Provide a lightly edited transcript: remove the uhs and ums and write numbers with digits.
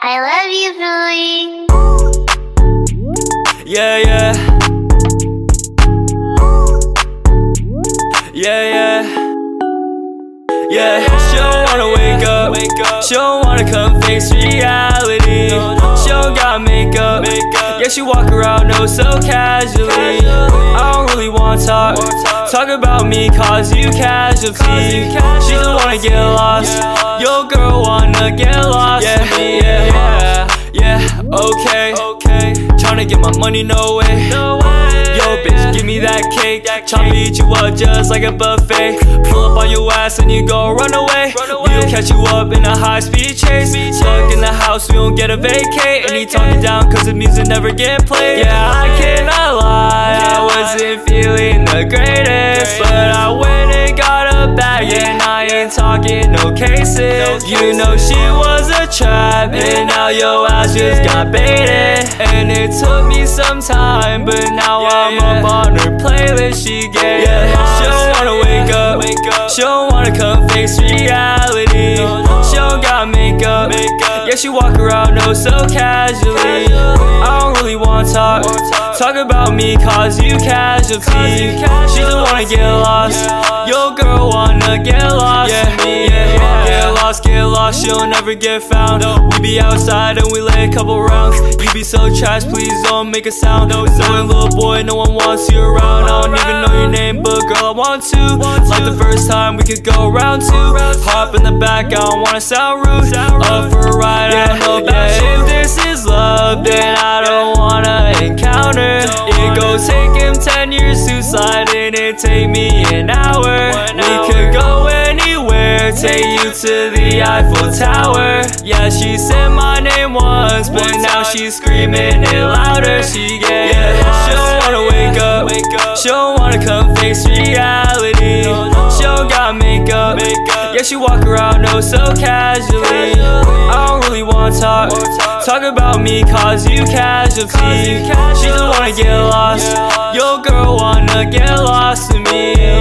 I love you, Julie. Yeah, yeah. Yeah, yeah. Yeah, she don't wanna wake up. She don't wanna come face reality. She don't got makeup. Yeah, she walk around oh so casually. I don't really wanna talk about me cause you casualty. She just wanna get lost. Your girl wanna get lost. Yeah, okay. Tryna get my money, no way. Yo, bitch, give me that cake. Tryna eat you up just like a buffet. Pull up on your ass and you go run away. We'll catch you up in a high-speed chase. Stuck in the house, we don't get a vacate. And he talking down cause the music never get played. Yeah, I cannot lie, I wasn't feeling the greatest, but I went and got a bag and I ain't talking no cases. You know she was a trap and now your ass just got baited. And it took me some time, but now I'm up on her playlist. She get she don't wanna wake up. She don't wanna come face reality. She don't got makeup. Yeah, she walk around oh so casually. I don't really wanna talk about me cause you casualty. She just wanna get lost. Your girl wanna get lost with me. Get lost, she'll never get found. We be outside and we lay a couple rounds. You be so trash, please don't make a sound. Knowing little boy, no one wants you around. I don't even know your name, but girl, I want to. Like the first time we could go round two. Hop in the back, I don't wanna sound rude. Up for a ride, I don't know about you. If this is love, then I don't wanna encounter. It go take him 10 years to slide in, it take me an hour. We could go anywhere, take you to the Eiffel Tower. Yeah, she said my name once, but now she's screaming it louder. She don't wanna wake up. She don't wanna come face reality. She don't got makeup. Yeah, she walk around oh so casually. I don't really wanna talk about me cause you casualty. She just wanna get lost. Your girl wanna get lost with me.